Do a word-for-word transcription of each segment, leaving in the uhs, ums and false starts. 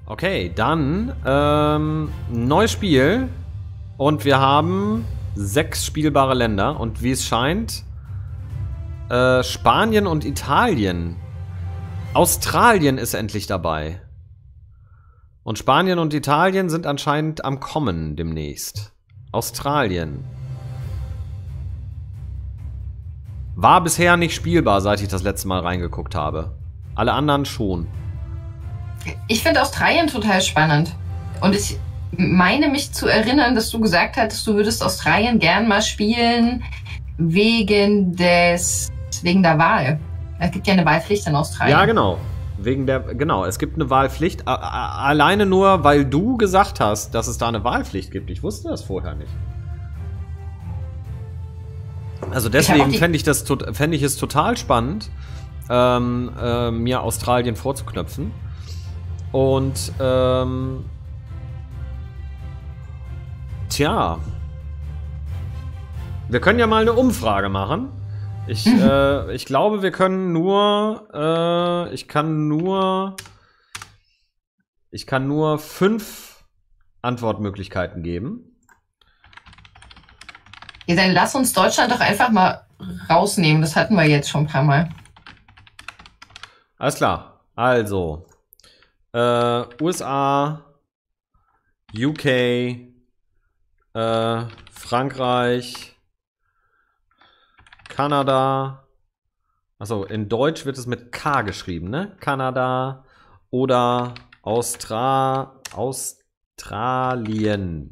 Okay, dann ähm, neues Spiel. Und wir haben sechs spielbare Länder. Und wie es scheint, äh, Spanien und Italien. Australien ist endlich dabei. Und Spanien und Italien sind anscheinend am Kommen demnächst. Australien. War bisher nicht spielbar, seit ich das letzte Mal reingeguckt habe. Alle anderen schon. Ich finde Australien total spannend. Und ich meine mich zu erinnern, dass du gesagt hattest, du würdest Australien gern mal spielen wegen des wegen der Wahl. Es gibt ja eine Wahlpflicht in Australien. Ja, genau. Wegen der, genau, es gibt eine Wahlpflicht. A a alleine nur, weil du gesagt hast, dass es da eine Wahlpflicht gibt. Ich wusste das vorher nicht. Also deswegen fände ich, das, fänd ich es total spannend, ähm, äh, mir Australien vorzuknöpfen. Und, ähm, tja, wir können ja mal eine Umfrage machen. Ich, äh, ich glaube, wir können nur, äh, ich kann nur, ich kann nur fünf Antwortmöglichkeiten geben. Ja, dann lass uns Deutschland doch einfach mal rausnehmen. Das hatten wir jetzt schon ein paar Mal. Alles klar. Also, äh, U S A, U K, äh, Frankreich, Kanada. Achso, in Deutsch wird es mit K geschrieben, ne? Kanada oder Austra Australien.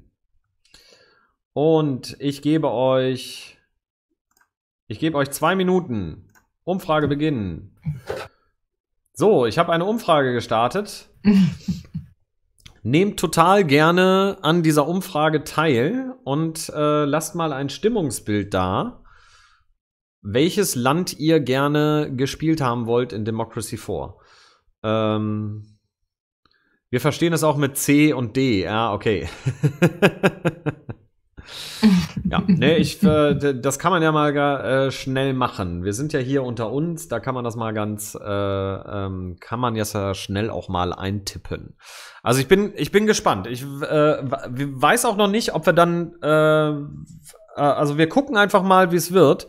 Und ich gebe euch, ich gebe euch zwei Minuten. Umfrage beginnen. So, ich habe eine Umfrage gestartet. Nehmt total gerne an dieser Umfrage teil und äh, lasst mal ein Stimmungsbild da, welches Land ihr gerne gespielt haben wollt in Democracy vier. Ähm, wir verstehen es auch mit C und D. Ja, okay. Ja, ne, ich, äh, das kann man ja mal äh, schnell machen. Wir sind ja hier unter uns, da kann man das mal ganz, äh, ähm, kann man jetzt ja schnell auch mal eintippen. Also ich bin, ich bin gespannt. Ich äh, weiß auch noch nicht, ob wir dann, äh, also wir gucken einfach mal, wie es wird.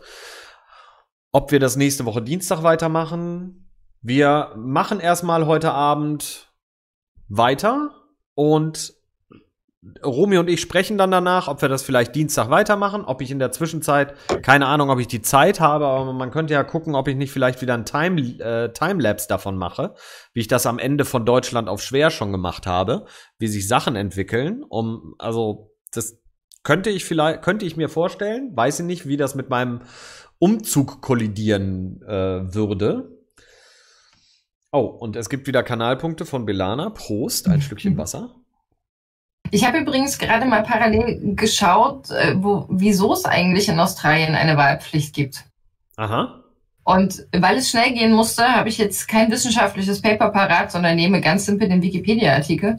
Ob wir das nächste Woche Dienstag weitermachen. Wir machen erstmal heute Abend weiter und Romy und ich sprechen dann danach, ob wir das vielleicht Dienstag weitermachen, ob ich in der Zwischenzeit, keine Ahnung, ob ich die Zeit habe, aber man könnte ja gucken, ob ich nicht vielleicht wieder ein Time, äh, Timelapse davon mache, wie ich das am Ende von Deutschland auf schwer schon gemacht habe, wie sich Sachen entwickeln, um, also, das könnte ich vielleicht, könnte ich mir vorstellen, weiß ich nicht, wie das mit meinem Umzug kollidieren äh, würde. Oh, und es gibt wieder Kanalpunkte von Belana. Prost, ein Stückchen Wasser. Ich habe übrigens gerade mal parallel geschaut, wo, wieso es eigentlich in Australien eine Wahlpflicht gibt. Aha. Und weil es schnell gehen musste, habe ich jetzt kein wissenschaftliches Paper parat, sondern nehme ganz simpel den Wikipedia-Artikel.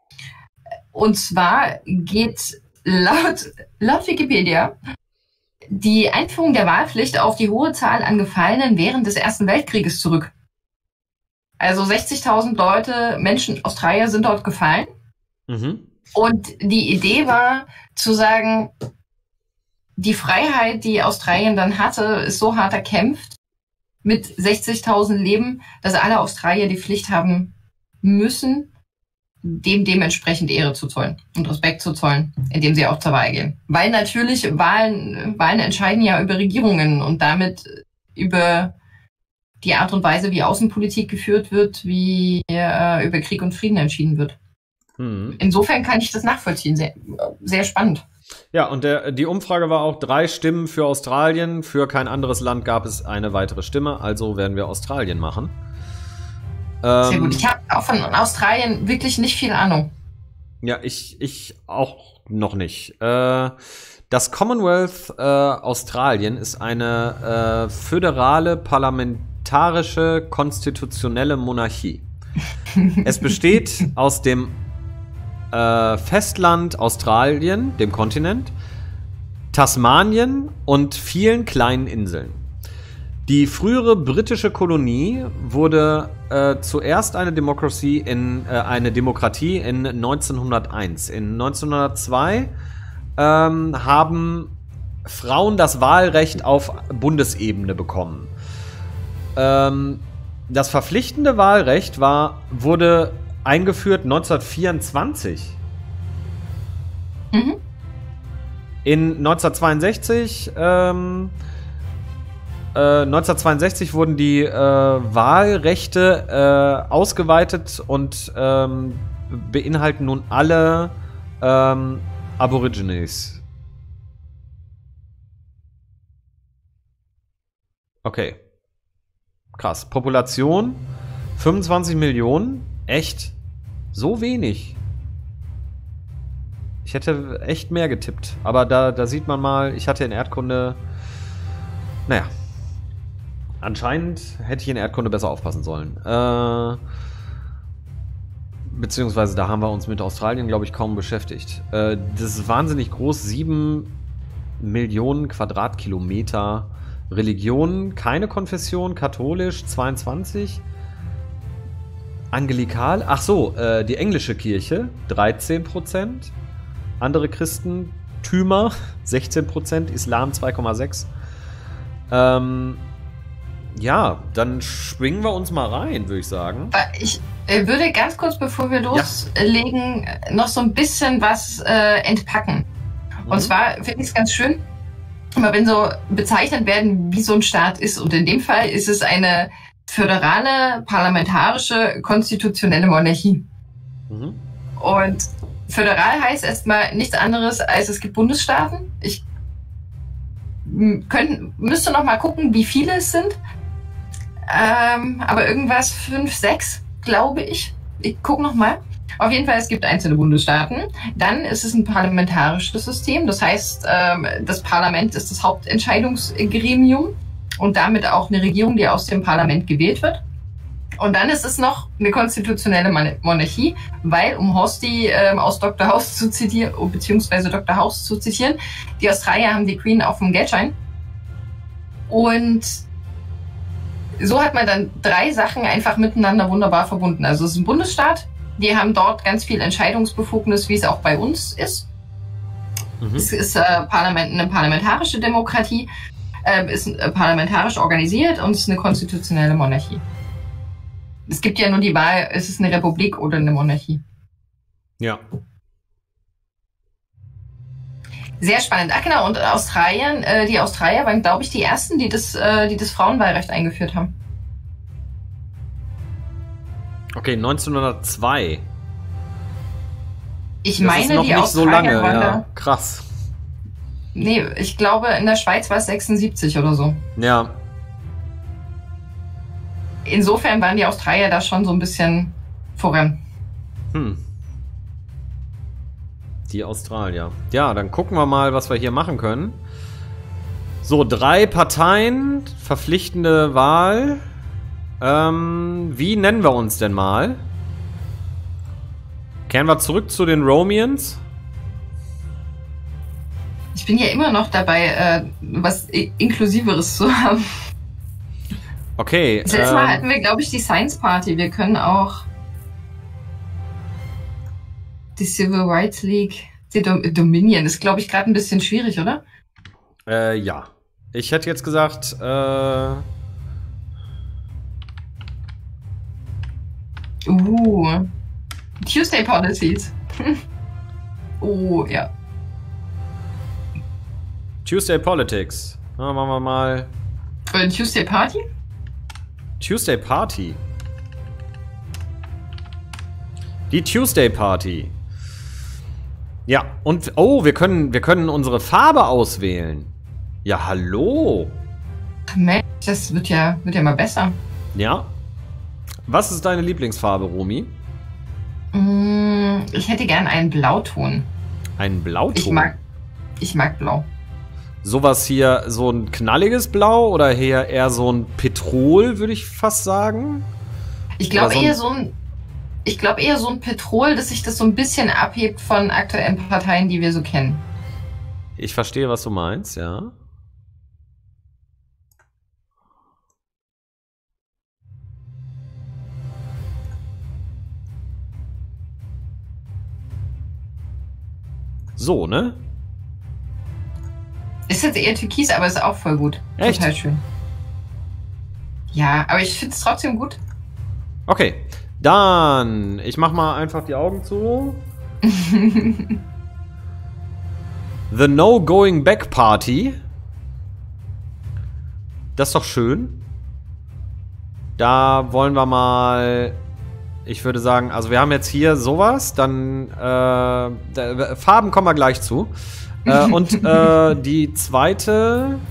Und zwar geht laut, laut Wikipedia die Einführung der Wahlpflicht auf die hohe Zahl an Gefallenen während des Ersten Weltkrieges zurück. Also sechzigtausend Leute, Menschen, Australier sind dort gefallen. Mhm. Und die Idee war zu sagen, die Freiheit, die Australien dann hatte, ist so hart erkämpft mit sechzigtausend Leben, dass alle Australier die Pflicht haben müssen, dem dementsprechend Ehre zu zollen und Respekt zu zollen, indem sie auch zur Wahl gehen. Weil natürlich Wahlen, Wahlen entscheiden ja über Regierungen und damit über die Art und Weise, wie Außenpolitik geführt wird, wie äh, über Krieg und Frieden entschieden wird. Insofern kann ich das nachvollziehen. Sehr, sehr spannend. Ja, und der, die Umfrage war auch drei Stimmen für Australien. Für kein anderes Land gab es eine weitere Stimme. Also werden wir Australien machen. Sehr ähm, gut. Ich habe auch von Australien wirklich nicht viel Ahnung. Ja, ich, ich auch noch nicht. Äh, das Commonwealth äh, Australien ist eine äh, föderale, parlamentarische, konstitutionelle Monarchie. Es besteht aus dem Äh, Festland Australien, dem Kontinent, Tasmanien und vielen kleinen Inseln. Die frühere britische Kolonie wurde äh, zuerst eine Demokratie in äh, eine Demokratie in neunzehnhunderteins. In neunzehnhundertzwei ähm, haben Frauen das Wahlrecht auf Bundesebene bekommen. Ähm, das verpflichtende Wahlrecht war, wurde eingeführt neunzehnhundertvierundzwanzig. Mhm. In neunzehnhundertzweiundsechzig, ähm, äh, neunzehnhundertzweiundsechzig wurden die äh, Wahlrechte äh, ausgeweitet und ähm, beinhalten nun alle ähm, Aborigines. Okay. Krass. Population fünfundzwanzig Millionen. Echt? So wenig? Ich hätte echt mehr getippt. Aber da, da sieht man mal, ich hatte in Erdkunde... Naja. Anscheinend hätte ich in Erdkunde besser aufpassen sollen. Äh, beziehungsweise da haben wir uns mit Australien, glaube ich, kaum beschäftigt. Äh, das ist wahnsinnig groß. sieben Millionen Quadratkilometer Religion. Keine Konfession. Katholisch zweiundzwanzig. Angelikal. Ach so, äh, die englische Kirche dreizehn Prozent. Andere Christentümer sechzehn Prozent. Islam zwei Komma sechs. Ähm... Ja, dann schwingen wir uns mal rein, würde ich sagen. Ich äh, würde ganz kurz, bevor wir loslegen, ja. noch so ein bisschen was äh, entpacken. Mhm. Und zwar finde ich es ganz schön, immer wenn so bezeichnet werden, wie so ein Staat ist. Und in dem Fall ist es eine föderale, parlamentarische, konstitutionelle Monarchie. Mhm. Und föderal heißt erstmal nichts anderes, als es gibt Bundesstaaten. Ich könnt, müsste noch mal gucken, wie viele es sind. Ähm, aber irgendwas fünf, sechs, glaube ich. Ich gucke noch mal. Auf jeden Fall, es gibt einzelne Bundesstaaten. Dann ist es ein parlamentarisches System. Das heißt, ähm, das Parlament ist das Hauptentscheidungsgremium und damit auch eine Regierung, die aus dem Parlament gewählt wird. Und dann ist es noch eine konstitutionelle Monarchie, weil, um Horsti ähm, aus Doktor House zu zitieren, beziehungsweise Doktor House zu zitieren, die Australier haben die Queen auf dem Geldschein. Und so hat man dann drei Sachen einfach miteinander wunderbar verbunden. Also es ist ein Bundesstaat, die haben dort ganz viel Entscheidungsbefugnis, wie es auch bei uns ist. Mhm. Es ist äh, Parlament, eine parlamentarische Demokratie, äh, ist äh, parlamentarisch organisiert und es ist eine konstitutionelle Monarchie. Es gibt ja nur die Wahl, ist es eine Republik oder eine Monarchie? Ja. Sehr spannend. Ah, genau. Und Australien, äh, die Australier waren, glaube ich, die ersten, die das, äh, die das Frauenwahlrecht eingeführt haben. Okay, neunzehnhundertzwei. Ich das meine, ist noch die nicht Australier so lange, waren ja. da. Krass. Nee, ich glaube, in der Schweiz war es sechsundsiebzig oder so. Ja. Insofern waren die Australier da schon so ein bisschen voran. Hm. Die Australier. Ja, dann gucken wir mal, was wir hier machen können. So, drei Parteien, verpflichtende Wahl. Ähm, wie nennen wir uns denn mal? Kehren wir zurück zu den Romians? Ich bin ja immer noch dabei, äh, was Inklusiveres zu haben. Okay. Das letzte Mal ähm, hatten wir, glaube ich, die Science Party. Wir können auch die Civil Rights League, die Dom Dominion. Ist, glaube ich, gerade ein bisschen schwierig, oder? Äh, ja. Ich hätte jetzt gesagt, äh... Uh. Tuesday Policies. Oh, ja. Tuesday Politics. Na, machen wir mal... Oder Tuesday Party? Tuesday Party. Die Tuesday Party. Ja, und oh, wir können, wir können unsere Farbe auswählen. Ja, hallo. Mensch, das wird ja, wird ja mal besser. Ja. Was ist deine Lieblingsfarbe, Romy? Mm, ich hätte gern einen Blauton. Einen Blauton? Ich mag, ich mag Blau. Sowas hier, so ein knalliges Blau oder eher, eher so ein Petrol, würde ich fast sagen? Ich glaube so eher so ein, ich glaube eher so ein Petrol, dass sich das so ein bisschen abhebt von aktuellen Parteien, die wir so kennen. Ich verstehe, was du meinst, ja. So, ne? Ist jetzt eher Türkis, aber ist auch voll gut. Echt? Total schön. Ja, aber ich finde es trotzdem gut. Okay, dann, ich mach mal einfach die Augen zu. The No Going Back Party. Das ist doch schön. Da wollen wir mal, ich würde sagen, also wir haben jetzt hier sowas, dann äh, Farben kommen wir gleich zu. äh, und äh, die zweite,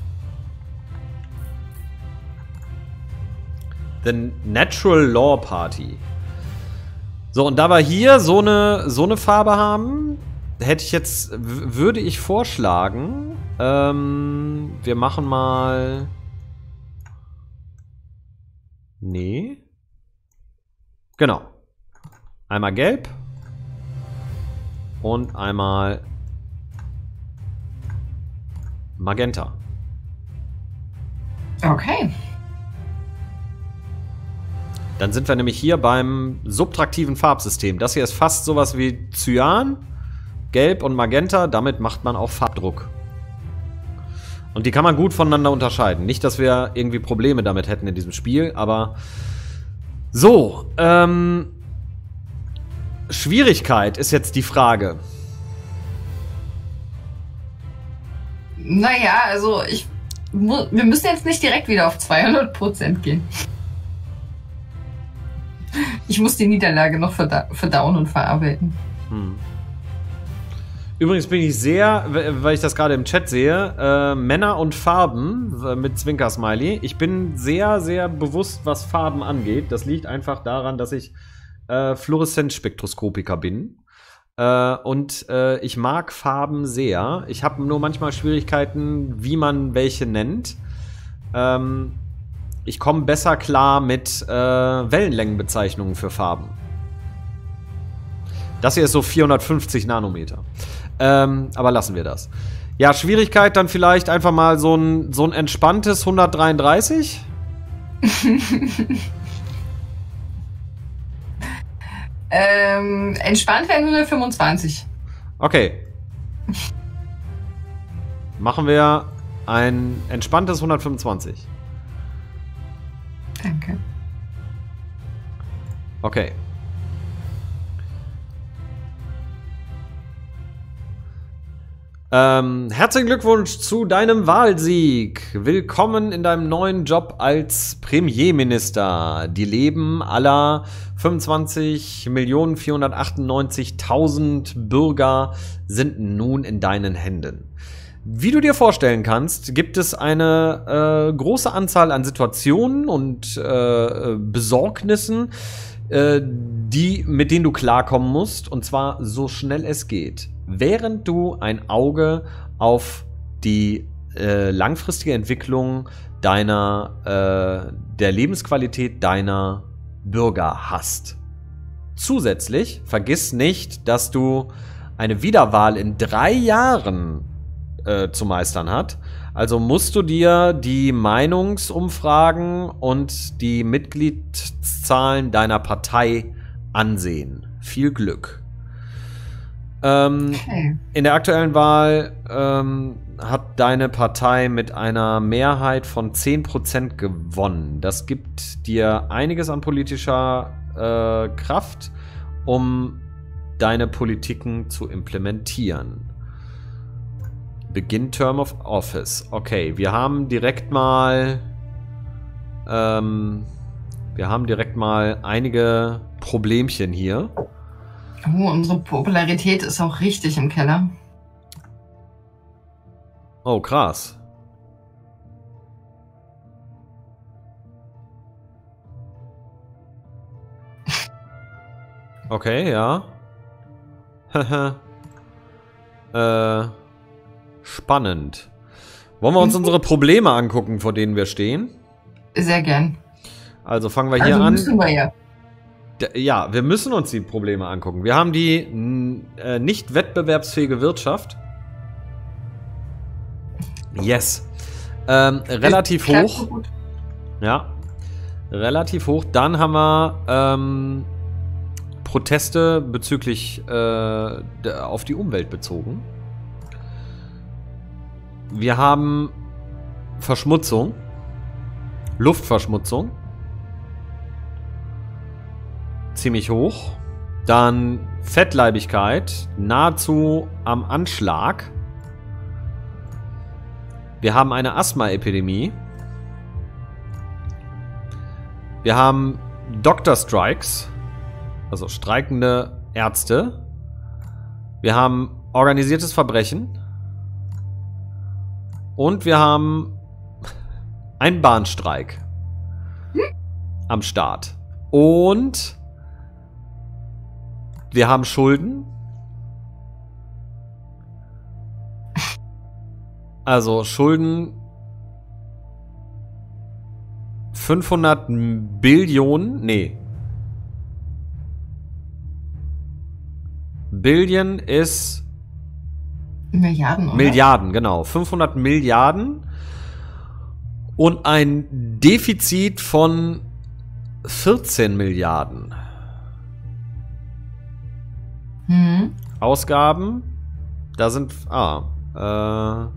The Natural Law Party. So, und da wir hier so eine, so eine Farbe haben, hätte ich jetzt, würde ich vorschlagen, ähm, wir machen mal... Nee. Genau. Einmal gelb. Und einmal Magenta. Okay. Dann sind wir nämlich hier beim subtraktiven Farbsystem. Das hier ist fast sowas wie Cyan, Gelb und Magenta. Damit macht man auch Farbdruck. Und die kann man gut voneinander unterscheiden. Nicht, dass wir irgendwie Probleme damit hätten in diesem Spiel, aber so, ähm, Schwierigkeit ist jetzt die Frage. Naja, also ich, wir müssen jetzt nicht direkt wieder auf zweihundert Prozent gehen. Ich muss die Niederlage noch verda verdauen und verarbeiten. Hm. Übrigens bin ich sehr, weil ich das gerade im Chat sehe, äh, Männer und Farben äh, mit Zwinker-Smiley. Ich bin sehr, sehr bewusst, was Farben angeht. Das liegt einfach daran, dass ich äh, Fluoreszenzspektroskopiker bin. Äh, und äh, ich mag Farben sehr. Ich habe nur manchmal Schwierigkeiten, wie man welche nennt. Ähm, ich komme besser klar mit äh, Wellenlängenbezeichnungen für Farben. Das hier ist so vierhundertfünfzig Nanometer. Ähm, aber lassen wir das. Ja, Schwierigkeit dann vielleicht einfach mal so ein, so ein entspanntes hundertdreiunddreißig. ähm, entspannt wären hundertfünfundzwanzig. Okay. Machen wir ein entspanntes hundertfünfundzwanzig. Danke. Okay. Ähm, herzlichen Glückwunsch zu deinem Wahlsieg. Willkommen in deinem neuen Job als Premierminister. Die Leben aller fünfundzwanzig Millionen vierhundertachtundneunzigtausend Bürger sind nun in deinen Händen. Wie du dir vorstellen kannst, gibt es eine äh, große Anzahl an Situationen und äh, Besorgnissen, äh, die, mit denen du klarkommen musst, und zwar so schnell es geht. Während du ein Auge auf die äh, langfristige Entwicklung deiner, äh, der Lebensqualität deiner Bürger hast. Zusätzlich vergiss nicht, dass du eine Wiederwahl in drei Jahren äh, zu meistern hat. Also musst du dir die Meinungsumfragen und die Mitgliedszahlen deiner Partei ansehen. Viel Glück. Ähm, okay. In der aktuellen Wahl ähm, hat deine Partei mit einer Mehrheit von zehn Prozent gewonnen. Das gibt dir einiges an politischer äh, Kraft, um deine Politiken zu implementieren. Begin Term of Office. Okay, wir haben direkt mal ähm, wir haben direkt mal einige Problemchen hier. Oh, unsere Popularität ist auch richtig im Keller. Oh, krass. Okay, ja. äh, spannend. Wollen wir uns unsere Probleme angucken, vor denen wir stehen? Sehr gern. Also fangen wir hier also an. Müssen wir ja. Ja, wir müssen uns die Probleme angucken. Wir haben die äh, nicht wettbewerbsfähige Wirtschaft. Yes. Ähm, relativ hoch. Ja. Relativ hoch. Dann haben wir ähm, Proteste bezüglich äh, auf die Umwelt bezogen. Wir haben Verschmutzung, Luftverschmutzung, ziemlich hoch. Dann Fettleibigkeit, nahezu am Anschlag. Wir haben eine Asthma-Epidemie. Wir haben Doktor-Strikes, also streikende Ärzte. Wir haben organisiertes Verbrechen. Und wir haben einen Bahnstreik am Start. Und wir haben Schulden. Also Schulden fünfhundert Billionen, nee. Billion ist Milliarden, oder? Milliarden, genau. fünfhundert Milliarden und ein Defizit von vierzehn Milliarden. Mhm. Ausgaben, da sind, ah, äh,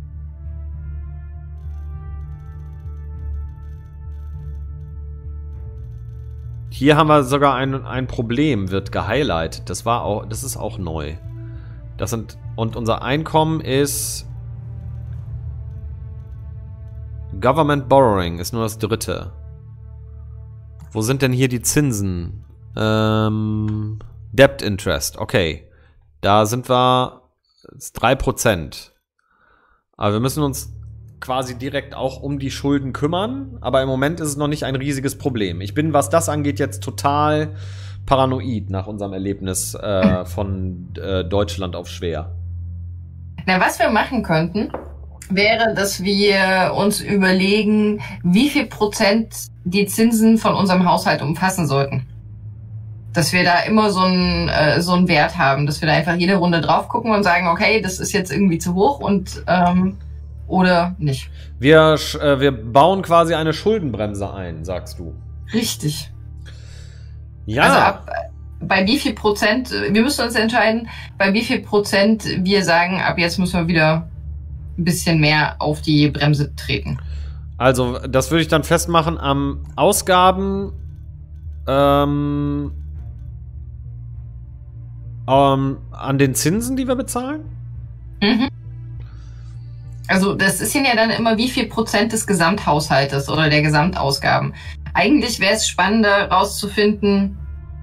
hier haben wir sogar ein, ein Problem, wird gehighlightet. Das war auch, das ist auch neu. Das sind, und unser Einkommen ist Government Borrowing, ist nur das dritte. Wo sind denn hier die Zinsen? Ähm, Debt Interest, okay. Da sind wir drei Prozent. Aber wir müssen uns quasi direkt auch um die Schulden kümmern. Aber im Moment ist es noch nicht ein riesiges Problem. Ich bin, was das angeht, jetzt total paranoid nach unserem Erlebnis äh, von äh, Deutschland auf schwer. Na, was wir machen könnten, wäre, dass wir uns überlegen, wie viel Prozent die Zinsen von unserem Haushalt umfassen sollten. Dass wir da immer so einen, äh, so einen Wert haben, dass wir da einfach jede Runde drauf gucken und sagen, okay, das ist jetzt irgendwie zu hoch und ähm, oder nicht. Wir, äh, wir bauen quasi eine Schuldenbremse ein, sagst du. Richtig. Ja. Also ab, bei wie viel Prozent, wir müssen uns entscheiden, bei wie viel Prozent wir sagen, ab jetzt müssen wir wieder ein bisschen mehr auf die Bremse treten. Also, das würde ich dann festmachen am Ausgaben, ähm, ähm, an den Zinsen, die wir bezahlen? Mhm. Also, das ist ja dann immer wie viel Prozent des Gesamthaushaltes oder der Gesamtausgaben. Eigentlich wäre es spannender rauszufinden,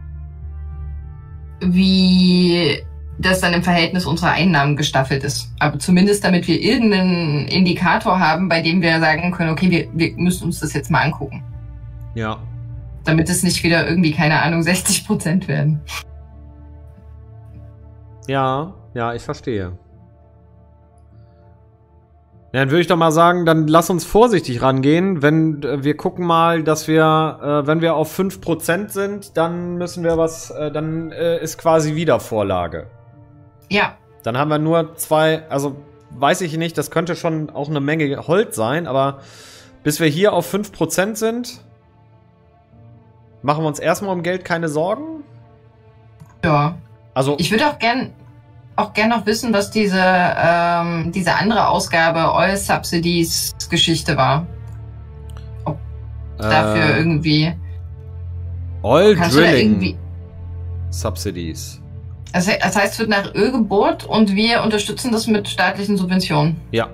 wie das dann im Verhältnis unserer Einnahmen gestaffelt ist. Aber zumindest damit wir irgendeinen Indikator haben, bei dem wir sagen können, okay, wir, wir müssen uns das jetzt mal angucken. Ja. Damit es nicht wieder irgendwie, keine Ahnung, sechzig Prozent werden. Ja, ja, ich verstehe. Ja, dann würde ich doch mal sagen, dann lass uns vorsichtig rangehen. Wenn äh, wir gucken mal, dass wir, äh, wenn wir auf fünf Prozent sind, dann müssen wir was, äh, dann äh, ist quasi wieder Vorlage. Ja. Dann haben wir nur zwei, also weiß ich nicht, das könnte schon auch eine Menge Holz sein, aber bis wir hier auf fünf Prozent sind, machen wir uns erstmal um Geld keine Sorgen. Ja. Also ich würde auch gern auch gern noch wissen, was diese ähm, diese andere Ausgabe Oil Subsidies Geschichte war. Ob dafür äh, irgendwie Oil kannst du da Drilling irgendwie, Subsidies. das, das heißt, es wird nach Öl gebohrt und wir unterstützen das mit staatlichen Subventionen. Ja.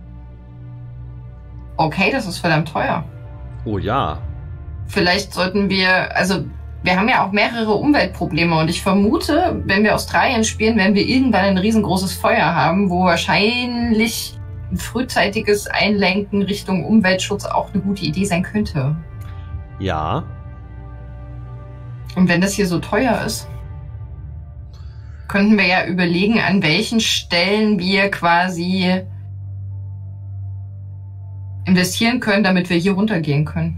Okay, das ist verdammt teuer. Oh ja. Vielleicht sollten wir, also wir haben ja auch mehrere Umweltprobleme und ich vermute, wenn wir Australien spielen, werden wir irgendwann ein riesengroßes Feuer haben, wo wahrscheinlich ein frühzeitiges Einlenken Richtung Umweltschutz auch eine gute Idee sein könnte. Ja. Und wenn das hier so teuer ist, könnten wir ja überlegen, an welchen Stellen wir quasi investieren können, damit wir hier runtergehen können.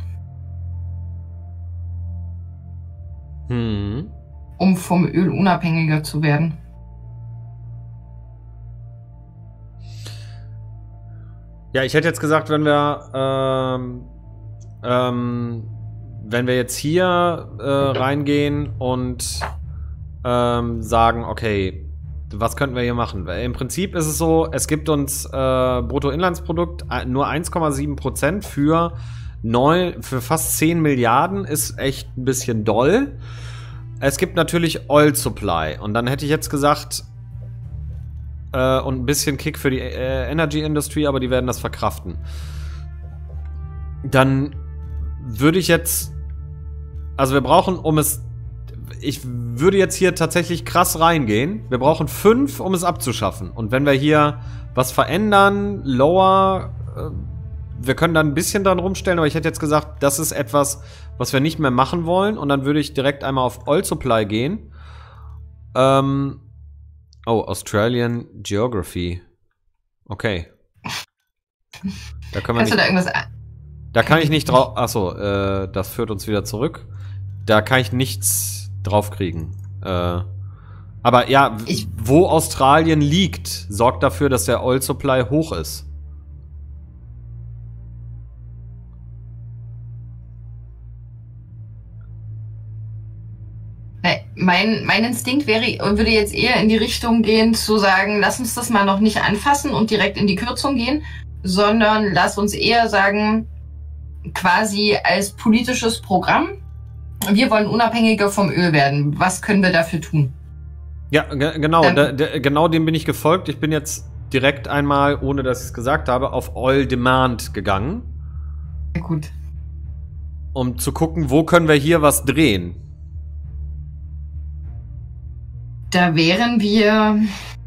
Hm. Um vom Öl unabhängiger zu werden. Ja, ich hätte jetzt gesagt, wenn wir ähm, ähm, wenn wir jetzt hier äh, reingehen und ähm, sagen, okay, was könnten wir hier machen? Weil im Prinzip ist es so, es gibt uns äh, Bruttoinlandsprodukt nur eins Komma sieben Prozent für, neun, für fast zehn Milliarden, ist echt ein bisschen doll. Es gibt natürlich Oil Supply und dann hätte ich jetzt gesagt, äh, und ein bisschen Kick für die äh, Energy Industry, aber die werden das verkraften. Dann würde ich jetzt, also wir brauchen, um es, ich würde jetzt hier tatsächlich krass reingehen. Wir brauchen fünf, um es abzuschaffen. Und wenn wir hier was verändern, lower, äh, wir können dann ein bisschen dran rumstellen, aber ich hätte jetzt gesagt, das ist etwas, was wir nicht mehr machen wollen. Und dann würde ich direkt einmal auf Oil Supply gehen. Ähm, oh, Australian Geography. Okay. Da können wir Kannst nicht, du da irgendwas... da kann ich nicht drauf... Achso, äh, das führt uns wieder zurück. Da kann ich nichts drauf kriegen. Äh, aber ja, Ich- wo Australien liegt, sorgt dafür, dass der Oil Supply hoch ist. Nee, Mein, mein Instinkt wäre, würde jetzt eher in die Richtung gehen, zu sagen, lass uns das mal noch nicht anfassen und direkt in die Kürzung gehen, sondern lass uns eher sagen, quasi als politisches Programm, wir wollen unabhängiger vom Öl werden. Was können wir dafür tun? Ja, ge genau, Dann- da, da, genau dem bin ich gefolgt. Ich bin jetzt direkt einmal, ohne dass ich es gesagt habe, auf Oil Demand gegangen, Ja, gut. um zu gucken, wo können wir hier was drehen. Da wären wir.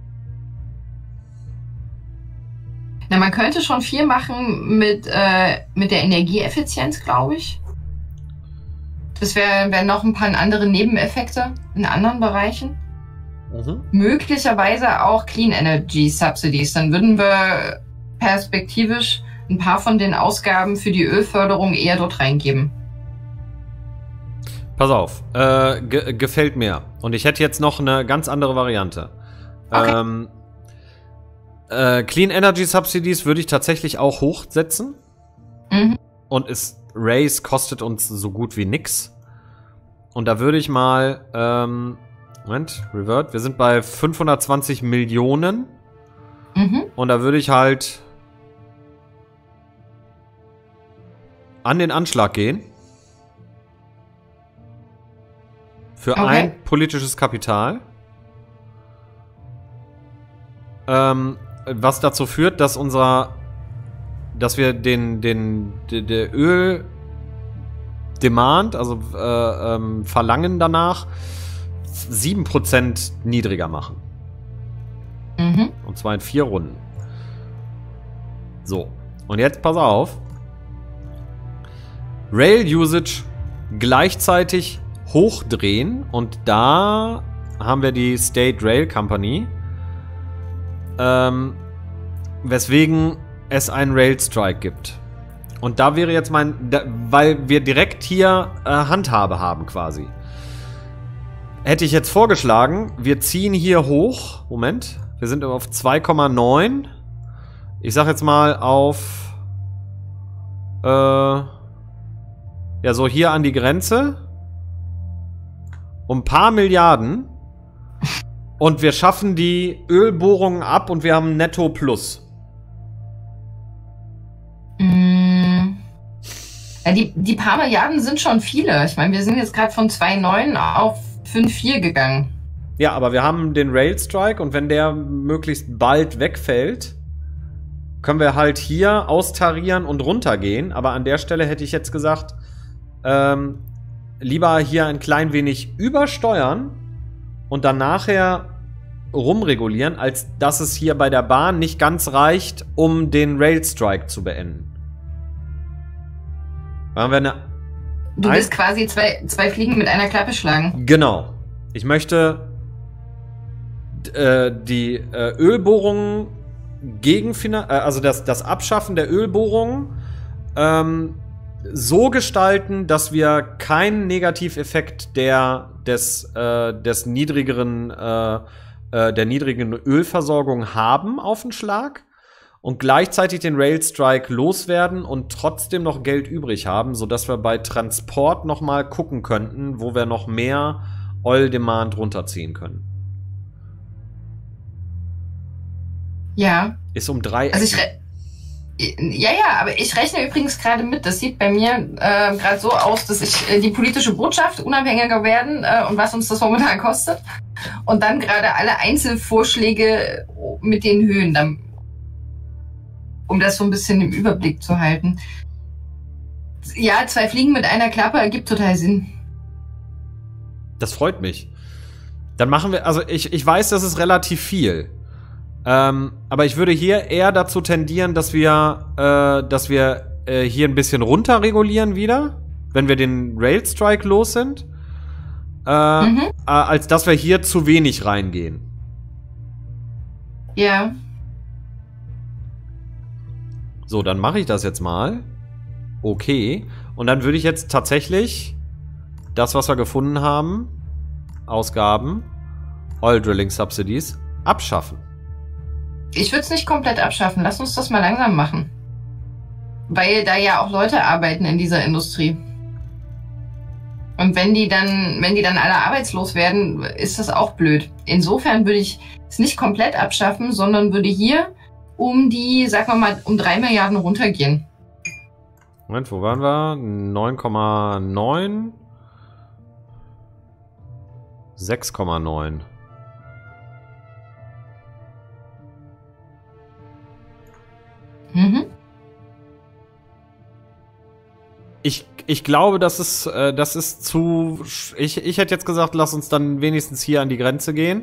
Na, man könnte schon viel machen mit, äh, mit der Energieeffizienz, glaube ich. Das wären wär noch ein paar andere Nebeneffekte in anderen Bereichen. Mhm. Möglicherweise auch Clean Energy Subsidies. Dann würden wir perspektivisch ein paar von den Ausgaben für die Ölförderung eher dort reingeben. Pass auf, äh, ge gefällt mir. Und ich hätte jetzt noch eine ganz andere Variante. Okay. Ähm, äh, Clean Energy Subsidies würde ich tatsächlich auch hochsetzen. Mhm. Und ist Race kostet uns so gut wie nix. Und da würde ich mal, ähm, Moment, Revert, wir sind bei fünfhundertzwanzig Millionen. Mhm. Und da würde ich halt an den Anschlag gehen. Für Okay. ein politisches Kapital. Ähm, was dazu führt, dass unser, dass wir den, den, de, der Öl Demand, also äh, ähm, Verlangen danach, sieben Prozent niedriger machen. Mhm. Und zwar in vier Runden. So. Und jetzt pass auf. Rail Usage gleichzeitig hochdrehen. Und da haben wir die State Rail Company. Ähm, weswegen es einen Rail Strike gibt. Und da wäre jetzt mein, da, weil wir direkt hier äh, Handhabe haben quasi. Hätte ich jetzt vorgeschlagen, wir ziehen hier hoch. Moment, wir sind auf zwei Komma neun. Ich sag jetzt mal auf äh, ja, so hier an die Grenze. Um ein paar Milliarden. Und wir schaffen die Ölbohrungen ab und wir haben Netto Plus. Mm. Ja, die, die paar Milliarden sind schon viele. Ich meine, wir sind jetzt gerade von zwei Komma neun auf fünf Komma vier gegangen. Ja, aber wir haben den Rail Strike und wenn der möglichst bald wegfällt, können wir halt hier austarieren und runtergehen. Aber an der Stelle hätte ich jetzt gesagt, ähm, lieber hier ein klein wenig übersteuern und dann nachher rumregulieren, als dass es hier bei der Bahn nicht ganz reicht, um den Rail Strike zu beenden. Machen wir eine Du Ein- willst quasi zwei, zwei Fliegen mit einer Klappe schlagen. Genau. Ich möchte d- äh, die äh, Ölbohrungen gegenfinan- äh, also das, das Abschaffen der Ölbohrungen ähm, so gestalten, dass wir keinen Negativeffekt der, des, äh, des niedrigeren, äh, äh, der niedrigen Ölversorgung haben auf den Schlag und gleichzeitig den Rail Strike loswerden und trotzdem noch Geld übrig haben, sodass wir bei Transport noch mal gucken könnten, wo wir noch mehr Oil Demand runterziehen können. Ja. Ist um drei. Also ich ja, ja, aber ich rechne übrigens gerade mit. Das sieht bei mir äh, gerade so aus, dass ich äh, die politische Botschaft unabhängiger werden äh, und was uns das momentan kostet. Und dann gerade alle Einzelvorschläge mit den Höhen, dann, um das so ein bisschen im Überblick zu halten. Ja, zwei Fliegen mit einer Klappe ergibt total Sinn. Das freut mich. Dann machen wir, also ich, ich weiß, das ist relativ viel. Ähm, aber ich würde hier eher dazu tendieren, dass wir, äh, dass wir äh, hier ein bisschen runter regulieren wieder, wenn wir den Rail Strike los sind, äh, Mhm. äh, als dass wir hier zu wenig reingehen. Ja. So, dann mache ich das jetzt mal. Okay. Und dann würde ich jetzt tatsächlich das, was wir gefunden haben, Ausgaben, Oil Drilling Subsidies, abschaffen. Ich würde es nicht komplett abschaffen. Lass uns das mal langsam machen. Weil da ja auch Leute arbeiten in dieser Industrie. Und wenn die dann, wenn die dann alle arbeitslos werden, ist das auch blöd. Insofern würde ich es nicht komplett abschaffen, sondern würde hier um die, sagen wir mal, um drei Milliarden runtergehen. Moment, wo waren wir? neun Komma neun. sechs Komma neun. Mhm. Ich, ich glaube, das ist, äh, das ist zu... Ich, ich hätte jetzt gesagt, lass uns dann wenigstens hier an die Grenze gehen.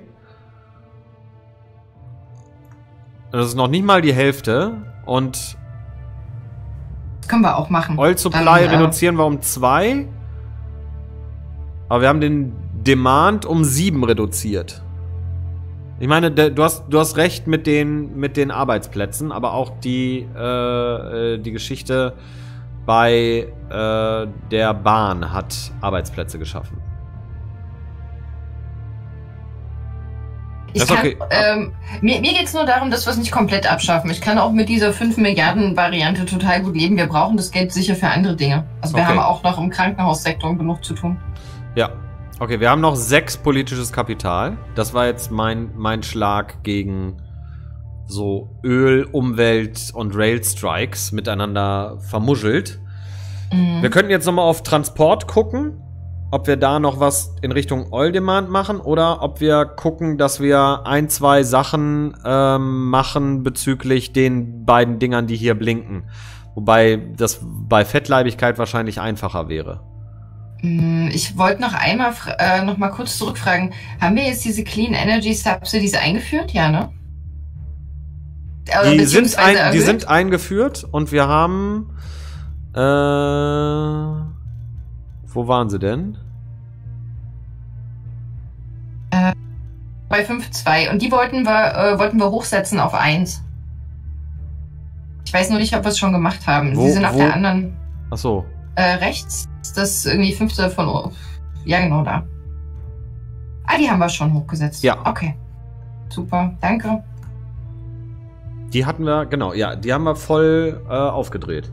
Das ist noch nicht mal die Hälfte. Und Das können wir auch machen. Oil Supply Dann, äh, reduzieren wir um zwei. Aber wir haben den Demand um sieben reduziert. Ich meine, de, du hast, du hast recht mit den, mit den Arbeitsplätzen, aber auch die, äh, die Geschichte bei äh, der Bahn hat Arbeitsplätze geschaffen. Ich Das ist kann, okay. ähm, mir mir geht es nur darum, dass wir es nicht komplett abschaffen. Ich kann auch mit dieser fünf Milliarden Variante total gut leben. Wir brauchen das Geld sicher für andere Dinge. Also wir Okay. haben auch noch im Krankenhaussektor genug zu tun. Ja. Okay, wir haben noch sechs politisches Kapital. Das war jetzt mein, mein Schlag gegen so Öl, Umwelt und Rail-Strikes miteinander vermuschelt. Mhm. Wir könnten jetzt nochmal auf Transport gucken, ob wir da noch was in Richtung Oil Demand machen oder ob wir gucken, dass wir ein, zwei Sachen ähm, machen bezüglich den beiden Dingern, die hier blinken. Wobei das bei Fettleibigkeit wahrscheinlich einfacher wäre. Ich wollte noch einmal äh, noch mal kurz zurückfragen. Haben wir jetzt diese Clean Energy Subsidies eingeführt? Ja, ne? Oder Die sind, beziehungsweise ein, die erhöht? sind eingeführt und wir haben äh, wo waren sie denn? bei fünf Komma zwei. Und die wollten wir, äh, wollten wir hochsetzen auf eins. Ich weiß nur nicht, ob wir es schon gemacht haben. Wo- Sie sind auf wo? der anderen Ach so. äh, rechts. Ist das irgendwie fünfte von oben? Ja, genau da. Ah, die haben wir schon hochgesetzt. Ja. Okay. Super, danke. Die hatten wir, genau, ja, die haben wir voll äh, aufgedreht.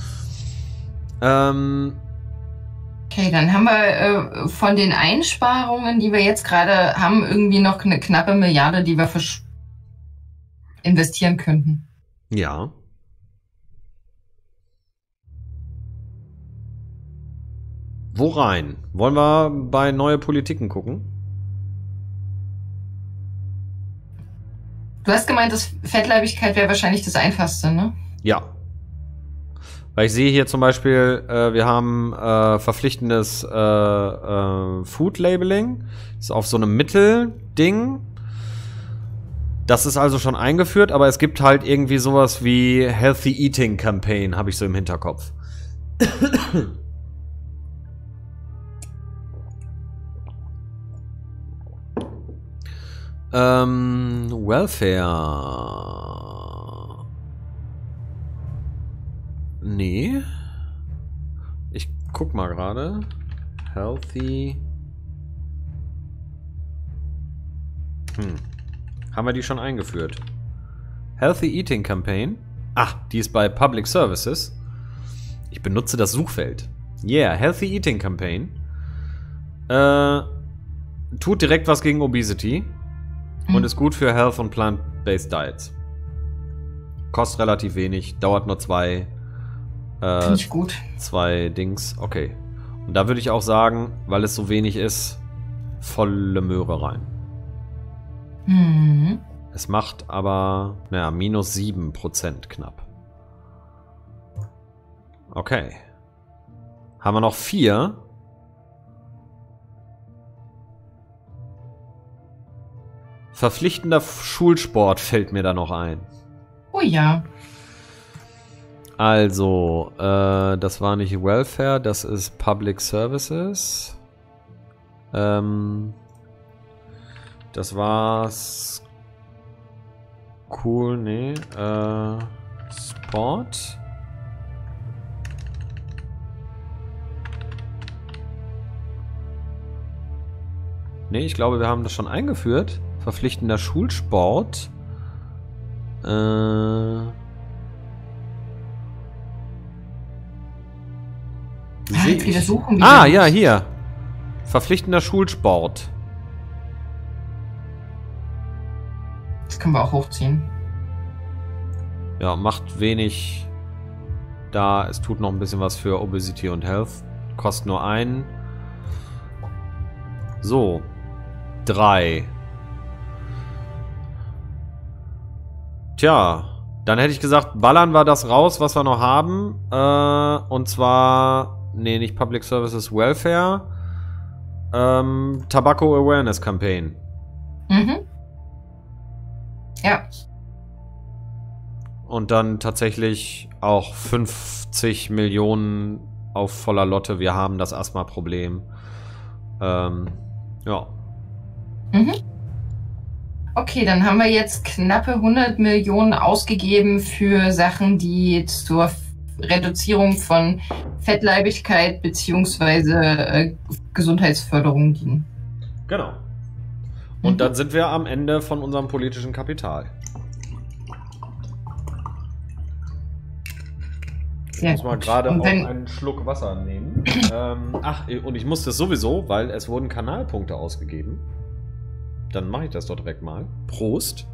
Ähm, Okay, dann haben wir äh, von den Einsparungen, die wir jetzt gerade haben, irgendwie noch eine knappe Milliarde, die wir versch- investieren könnten. ja. Wo rein? Wollen wir bei neue Politiken gucken? Du hast gemeint, dass Fettleibigkeit wäre wahrscheinlich das Einfachste, ne? Ja. Weil ich sehe hier zum Beispiel, äh, wir haben äh, verpflichtendes äh, äh, Food Labeling. Ist auf so einem Mittelding. Das ist also schon eingeführt, aber es gibt halt irgendwie sowas wie Healthy Eating Campaign, habe ich so im Hinterkopf. ähm, Welfare. Nee. Ich guck mal gerade. Healthy. Hm. Haben wir die schon eingeführt? Healthy Eating Campaign. Ach, die ist bei Public Services. Ich benutze das Suchfeld. Yeah, Healthy Eating Campaign. Äh, tut direkt was gegen Obesity Mhm. und ist gut für Health und Plant-Based Diets. Kostet relativ wenig, dauert nur zwei, äh, Finde ich gut. zwei Dings. Okay. Und da würde ich auch sagen, weil es so wenig ist, volle Möhre rein. Mhm. Es macht aber, naja, minus sieben Prozent knapp. Okay. Haben wir noch vier. Verpflichtender Schulsport fällt mir da noch ein. Oh ja. Also, äh, das war nicht Welfare, das ist Public Services. Ähm, das war's. Cool, nee. Äh, Sport. Nee, ich glaube, wir haben das schon eingeführt. Verpflichtender Schulsport. Äh. Ah, jetzt wieder suchen. Ah, wieder. ja, hier. Verpflichtender Schulsport. Das können wir auch hochziehen. Ja, macht wenig da. Es tut noch ein bisschen was für Obesity und Health. Kostet nur einen. So. Drei. Tja. Dann hätte ich gesagt, ballern wir das raus, was wir noch haben. Äh, und zwar... Nee, nicht Public Services, Welfare. Ähm, Tobacco Awareness Campaign. Mhm. Ja. Und dann tatsächlich auch fünfzig Millionen auf voller Lotte. Wir haben das Asthma-Problem. Ähm, ja. Mhm. Okay, dann haben wir jetzt knappe hundert Millionen ausgegeben für Sachen, die zur Reduzierung von Fettleibigkeit bzw. Äh, Gesundheitsförderung dienen. Genau. Und Mhm. dann sind wir am Ende von unserem politischen Kapital. Ich Sehr muss mal gut. gerade Und auch wenn- einen Schluck Wasser nehmen. ähm, ach, und ich musste es sowieso, weil es wurden Kanalpunkte ausgegeben. Dann mache ich das doch direkt mal. Prost.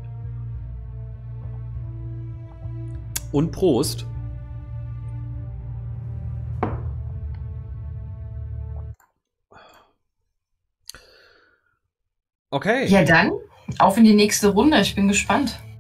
Und Prost. Okay. Ja, dann auf in die nächste Runde. Ich bin gespannt.